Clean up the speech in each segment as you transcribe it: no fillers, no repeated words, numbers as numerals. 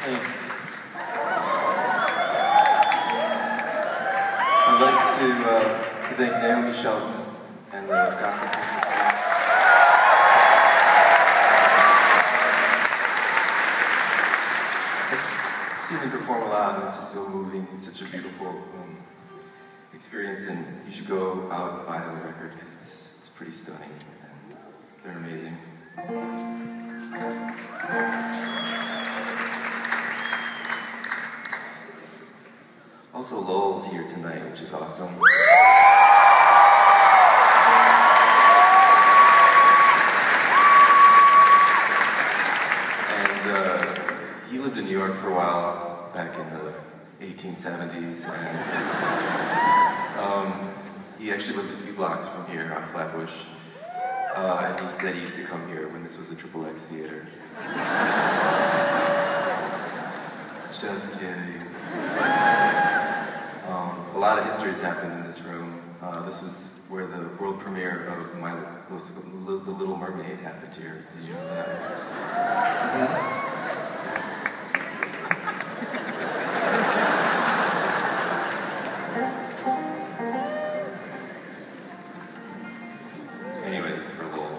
Thanks. I'd like to thank Naomi Shelton and the Gospel Music. I've seen them perform a lot, and it's just so moving and such a beautiful experience. And you should go out and buy the record because it's pretty stunning. And they're amazing. Also, Lowell's here tonight, which is awesome. And he lived in New York for a while, back in the 1870s, and he actually lived a few blocks from here on Flatbush. And he said he used to come here when this was a XXX theater. Just kidding. A lot of history has happened in this room. This was where the world premiere of The Little Mermaid happened here. Did you know that? Anyway, this is for Lowell.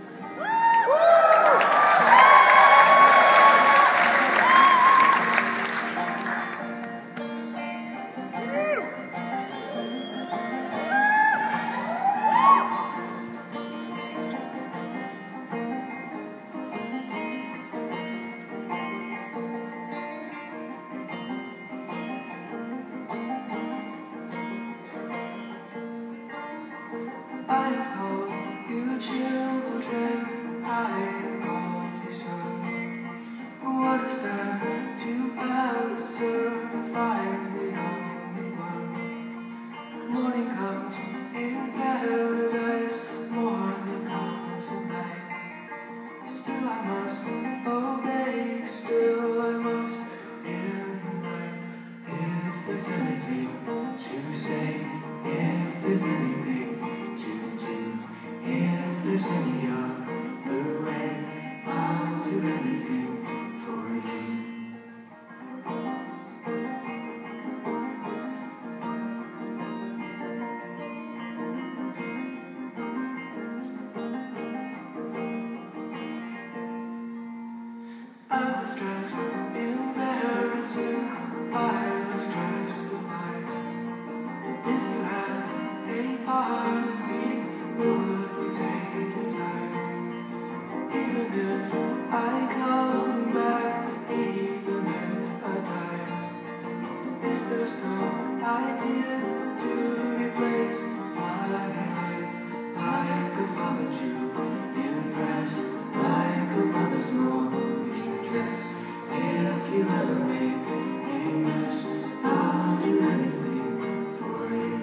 I have called you children, I have called you son. What is there to answer if I'm the only one? Morning comes in paradise, morning comes at night. Still I must obey, still I must invite. If there's anything to say, if there's anything if there's any other way, I'll do anything for you. I was dressed embarrassing, I was dressed alike. If you had a part of me, would you take your time? Even if I come back, even if I die, is there some idea to replace my life? Like a father to impress, like a mother's morning dress. If you ever make a mess, I'll do anything for you.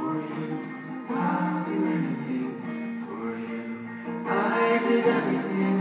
I did everything